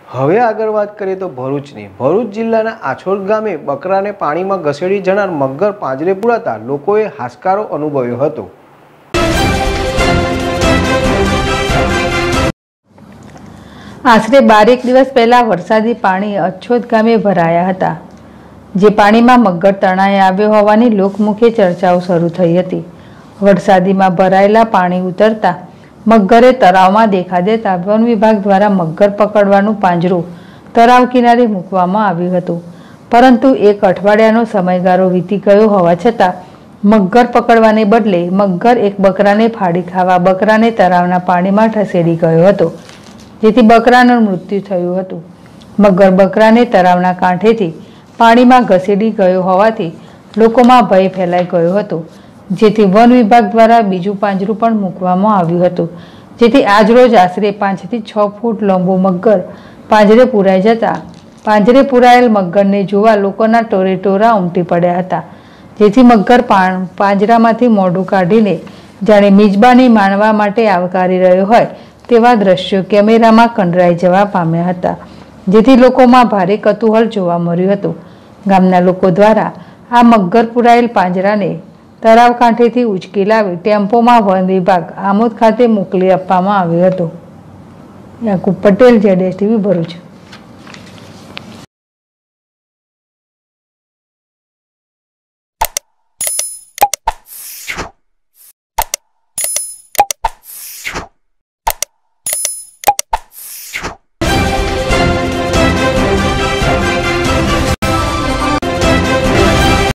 હવે આગળ વાત કરીએ તો ભરૂચની ભરૂચ જિલ્લાના આછોડ ગામે બકરાને પાણીમાં ઘસેડી જનાર મગર પાંજરે પુરાતા લોકોએ હાશકારો અનુભવ્યો હતો। આશરે 12 દિવસ પહેલા વરસાદી પાણી અછોદ ગામે ભરાયા હતા, જે પાણીમાં મગર તણાઈ આવ્યો હોવાની લોકમુખે ચર્ચાઓ શરૂ થઈ હતી। વરસાદીમાં ભરાયેલા પાણી ઉતરતા મગરે તળાવમાં દેખા દેતા વન વિભાગ દ્વારા મગર પકડવાનું પાંજરું તળાવ કિનારે મૂકવામાં આવ્યું હતું, પરંતુ 1 અઠવાડિયાનો સમયગાળો વીતી ગયો હોવા છતાં મગર પકડવાને બદલે મગર એક બકરાને ફાડી ખાવા બકરાને તળાવના પાણીમાં ઠસેડી ગયો હતો, જેથી બકરાનું મૃત્યુ થયું હતું। મગર બકરાને તળાવના કાંઠેથી પાણીમાં ઘસેડી ગયો હોવાથી લોકોમાં ભય ફેલાઈ ગયો હતો, જેથી વન વિભાગ દ્વારા બીજું પાંજરું પણ મૂકવામાં આવ્યું હતું, જેથી આજરોજ આશરે 5 થી 6 ફૂટ લાંબો મગર પાંજરે પુરાઈ જતા પાંજરે પુરાયેલ મગરને જોવા લોકોના ટોળેટોળા ઉમટી પડ્યા હતા, જેથી મગર પાંજરામાંથી મોઢું કાઢીને જાણે મિજબાની માણવા માટે આવકારી રહ્યો હોય તેવા દ્રશ્યો કેમેરામાં કંડરાઈ જવા પામ્યા હતા, જેથી લોકોમાં ભારે કૌતૂહલ જોવા મળ્યું હતું। ગામના લોકો દ્વારા આ મગર પુરાયેલ પાંજરાને તળાવ કાંઠેથી ઉચકી લાવી ટેમ્પોમાં વન વિભાગ આમોદ ખાતે મોકલી આપવામાં આવ્યો હતો। યાકુબ પટેલ, ZSTV, ભરૂચ।